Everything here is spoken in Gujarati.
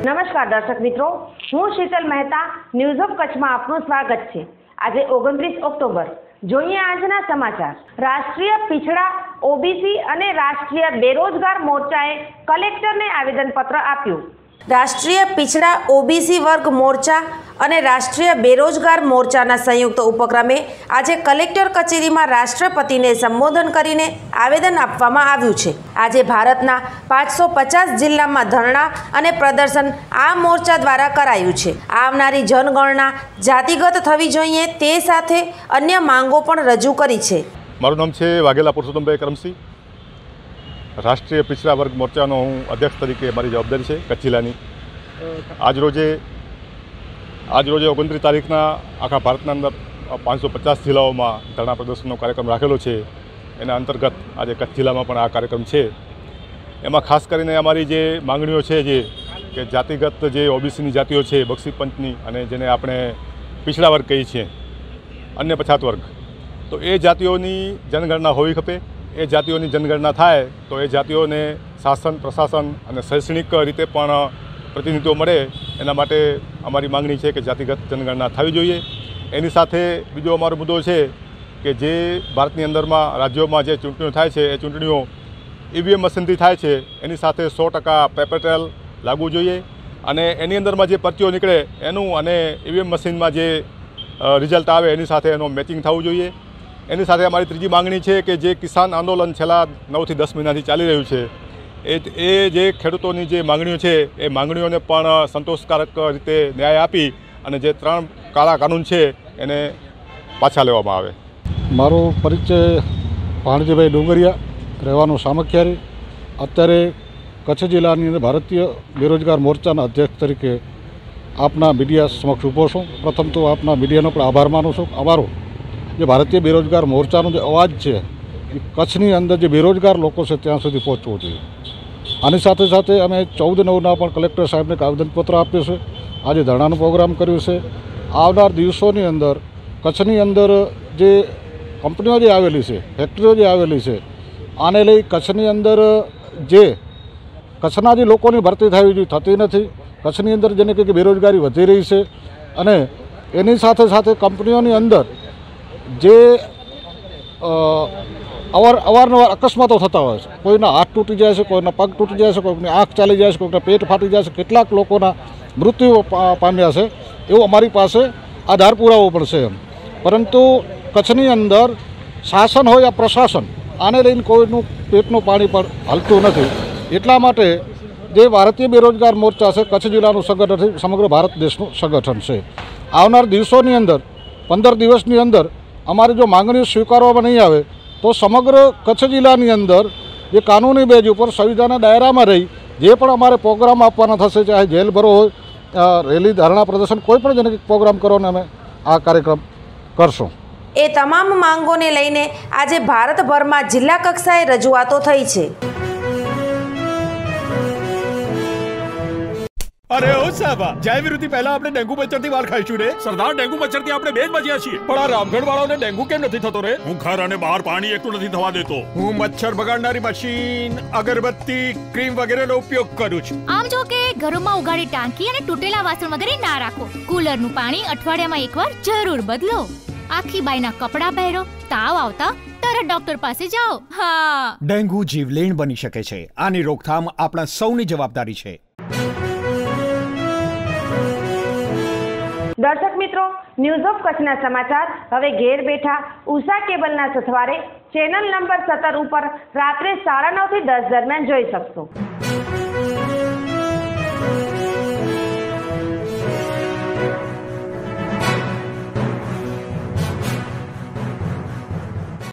નમસ્કાર દર્શક મિત્રો, હું શીતલ મહેતા ન્યૂઝ ઓફ કચ્છમાં આપનું સ્વાગત છે। આજે 29 ઓક્ટોબર। જોઈએ આજના સમાચાર। રાષ્ટ્રીય પીછડા ઓબીસી અને રાષ્ટ્રીય બેરોજગાર મોરચાએ કલેક્ટરને આવેદનપત્ર આપ્યું। રાષ્ટ્રીય પીછડા ઓબીસી વર્ગ મોરચા અને રાષ્ટ્રીય બેરોજગાર મોરચાના સંયુક્ત ઉપક્રમે આજે કલેક્ટર કચેરીમાં રાષ્ટ્રપતિને સંબોધન કરીને આવેદન આપવામાં આવ્યું છે। આજે ભારતના 550 જિલ્લામાં ધરણા અને પ્રદર્શન આ મોરચા દ્વારા કરાયું છે। આવનારી જનગણના જાતિગત થવી જોઈએ તે સાથે અન્ય માંગો પણ રજૂ કરી છે। મારું નામ છે વાઘેલા પુરુષોત્તમભાઈ કરમસિંહ। રાષ્ટ્રીય પીછડા વર્ગ મોરચાનો હું અધ્યક્ષ તરીકે મારી જવાબદારી છે કચ્છ જિલ્લાની। આજરોજે 29 તારીખના આખા ભારતના અંદર 550 જિલ્લાઓમાં ધરણા પ્રદર્શનનો કાર્યક્રમ રાખેલો છે। એના અંતર્ગત આજે કચ્છ જિલ્લામાં પણ આ કાર્યક્રમ છે। એમાં ખાસ કરીને અમારી જે માંગણીઓ છે કે જાતિગત જે ઓબીસીની જાતિઓ છે બક્ષી પંચની અને જેને આપણે પીછડા વર્ગ કહીએ છીએ, અન્ય પછાત વર્ગ, તો એ જાતિઓની જનગણના હોવી ખપે। એ જાતિઓની જનગણના થાય તો એ જાતિઓને શાસન, પ્રશાસન અને શૈક્ષણિક રીતે પણ પ્રતિનિધિત્વ મળે। એના માટે અમારી માંગણી છે કે જાતિગત જનગણના થવી જોઈએ। એની સાથે બીજો અમારો મુદ્દો છે કે જે ભારતની અંદરમાં રાજ્યોમાં જે ચૂંટણીઓ થાય છે એ ચૂંટણીઓ ઈવીએમ મશીનથી થાય છે, એની સાથે 100% પેપર ટ્રેલ લાગવું જોઈએ અને એની અંદરમાં જે પરચીઓ નીકળે એનું અને ઈવીએમ મશીનમાં જે રિઝલ્ટ આવે એની સાથે એનું મેચિંગ થવું જોઈએ। એની સાથે અમારી ત્રીજી માંગણી છે કે જે કિસાન આંદોલન છેલ્લા 9 થી 10 મહિનાથી ચાલી રહ્યું છે એ જે ખેડૂતોની જે માંગણીઓ છે એ માંગણીઓને પણ સંતોષકારક રીતે ન્યાય આપી અને જે 3 કાળા કાનૂન છે એને પાછા લેવામાં આવે। મારો પરિચય ભાણજીભાઈ ડુંગરિયા, રહેવાનું સામખિયારી। અત્યારે કચ્છ જિલ્લાની અંદર ભારતીય બેરોજગાર મોરચાના અધ્યક્ષ તરીકે આપના મીડિયા સમક્ષ ઊભો છું। પ્રથમ તો આપના મીડિયાનો પણ આભાર માનું છું। અમારો જે ભારતીય બેરોજગાર મોરચાનો જે અવાજ છે એ કચ્છની અંદર જે બેરોજગાર લોકો છે ત્યાં સુધી પહોંચવો જોઈએ। આની સાથે સાથે અમે 14/9ના પણ કલેક્ટર સાહેબને આવેદનપત્ર આપ્યું છે। આજે ધરણાનો પ્રોગ્રામ કર્યો છે। આવનાર દિવસોની અંદર કચ્છની અંદર જે કંપનીઓ જે આવેલી છે, ફેક્ટરીઓ જે આવેલી છે, આને લઈ કચ્છની અંદર જે કચ્છના જે લોકોની ભરતી થવી જોઈએ થતી નથી। કચ્છની અંદર જેને કે બેરોજગારી વધી રહી છે અને એની સાથે સાથે કંપનીઓની અંદર જે અવારનવાર અકસ્માતો થતા હોય છે। કોઈના હાથ તૂટી જાય છે, કોઈના પગ તૂટી જાય છે, કોઈની આંખ ચાલી જાય છે, કોઈના પેટ ફાટી જાય છે, કેટલાક લોકોના મૃત્યુ પામ્યા છે। એવું અમારી પાસે આધાર પુરાવો પણ છે એમ। પરંતુ કચ્છની અંદર શાસન હોય યા પ્રશાસન આને લઈને કોઈનું પેટનું પાણી પણ હલતું નથી। એટલા માટે જે ભારતીય બેરોજગાર મોરચા છે કચ્છ જિલ્લાનું સંગઠન સમગ્ર ભારત દેશનું સંગઠન છે। આવનાર દિવસોની અંદર 15 દિવસની અંદર અમારી જો માંગણીઓ સ્વીકારવામાં નહીં આવે તો સમગ્ર કચ્છ જિલ્લાની અંદર જે કાનૂની બેઝ ઉપર સંવિધાનના દાયરામાં રહી જે પણ અમારે પ્રોગ્રામ આપવાના થશે, ચાહે જેલ ભરો હોય, રેલી, ધરણા પ્રદર્શન, કોઈ પણ જેને પ્રોગ્રામ કરવાનો અમે આ કાર્યક્રમ કરશું। એ તમામ માંગોને લઈને આજે ભારતભરમાં જિલ્લા કક્ષાએ રજૂઆતો થઈ છે। અરે ઓ સાબા, જય વિરુદ્ધ પહેલા આપણે ડેન્ગુ મચ્છરથી વાર ખાઈશું રે। સરદાર, ડેન્ગુ મચ્છરથી આપણે બેજ બચ્યા છીએ, પણ આ રામગઢ વાળાને ડેન્ગુ કેમ નથી થતો રે? હું ઘર અને બહાર પાણી એકલું નથી થવા દેતો। હું મચ્છર ભગાડનારી મશીન, અગરબત્તી, ક્રીમ વગેરેનો ઉપયોગ કરું છું। આમ જો કે ઘરોમાં ઉગાડી ટાંકી અને તૂટેલા વાસણ વગેરે ના રાખો। કુલરનું પાણી અઠવાડિયામાં એકવાર જરૂર બદલો। આખી બાઈના કપડાં પહેરો, તાવ આવતા તરત ડોક્ટર પાસે જાઓ। હા, ડેન્ગુ જીવલેણ બની શકે છે। આની રોકથામ આપણા સૌની જવાબદારી છે। દર્શક મિત્રો, ન્યૂઝ ઓફ કચ્છના સમાચાર હવે ઘેર બેઠા ઉષા કેબલના સથવારે ચેનલ નંબર 17 ઉપર રાત્રે 9:30 થી 10 દરમિયાન જોઈ શકશો।